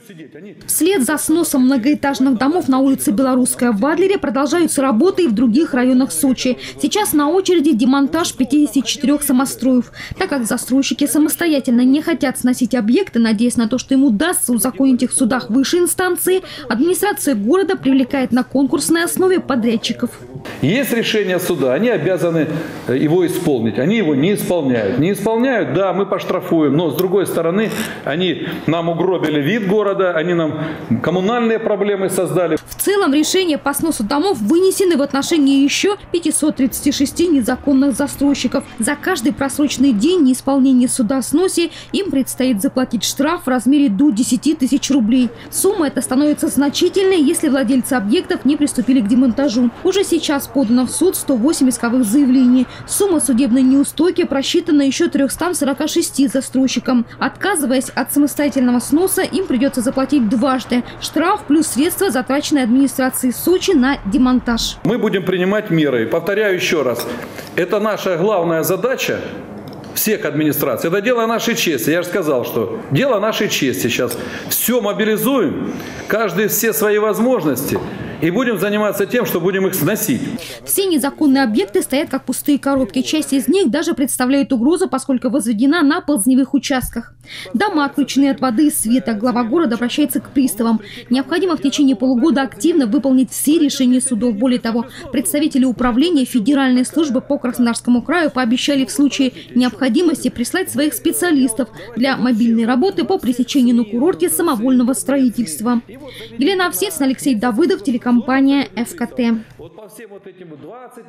Вслед за сносом многоэтажных домов на улице Белорусская в Адлере продолжаются работы и в других районах Сочи. Сейчас на очереди демонтаж 54 самостроев. Так как застройщики самостоятельно не хотят сносить объекты, надеясь на то, что им удастся узаконить их в судах высшей инстанции, администрация города привлекает на конкурсной основе подрядчиков. Есть решение суда, они обязаны его исполнить. Они его не исполняют. Не исполняют, да, мы поштрафуем. Но с другой стороны, они нам угробили вид города, они нам коммунальные проблемы создали. В целом решения по сносу домов вынесены в отношении еще 536 незаконных застройщиков. За каждый просроченный день неисполнения суда о сносе им предстоит заплатить штраф в размере до 10 тысяч рублей. Сумма эта становится значительной, если владельцы объектов не приступили к демонтажу. Уже сейчас подано в суд 108 исковых заявлений. Сумма судебной неустойки просчитана еще 346 застройщикам. Отказываясь от самостоятельного сноса, им придется заплатить дважды – штраф плюс средства, затраченные администрацией Сочи на демонтаж. Мы будем принимать меры. Повторяю еще раз, это наша главная задача всех администраций. Это дело нашей чести. Я же сказал, что дело нашей чести сейчас. Все мобилизуем, каждый все свои возможности. И будем заниматься тем, что будем их сносить. Все незаконные объекты стоят как пустые коробки. Часть из них даже представляет угрозу, поскольку возведена на ползневых участках. Дома отключены от воды и света. Глава города обращается к приставам. Необходимо в течение полугода активно выполнить все решения судов. Более того, представители управления Федеральной службы по Краснодарскому краю пообещали в случае необходимости прислать своих специалистов для мобильной работы по пресечению на курорте самовольного строительства. Елена Овсецина, Алексей Давыдов, телекомпания ФКТ.